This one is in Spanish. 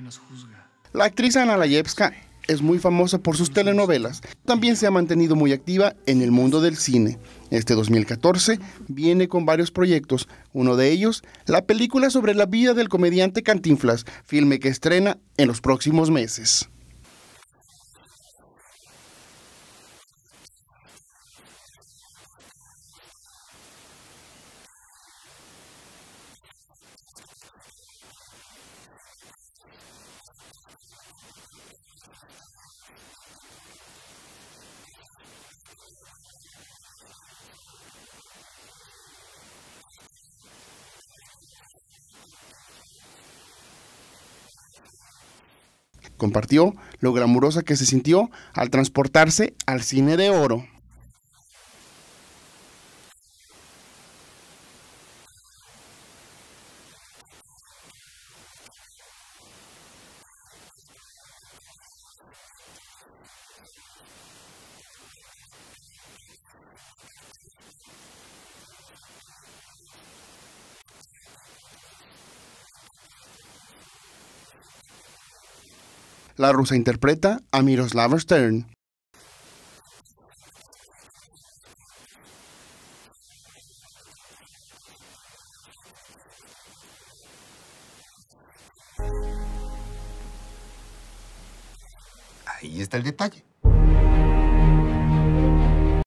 La actriz Anna Layevska es muy famosa por sus telenovelas. También se ha mantenido muy activa en el mundo del cine. Este 2014 viene con varios proyectos. Uno de ellos, la película sobre la vida del comediante Cantinflas, filme que estrena en los próximos meses. Compartió lo glamurosa que se sintió al transportarse al cine de oro. La rusa interpreta a Miroslava Stern. Ahí está el detalle.